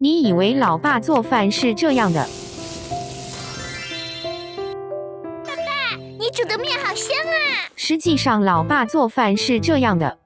你以为老爸做饭是这样的？ 爸爸，你煮的面好香啊！ 实际上，老爸做饭是这样的。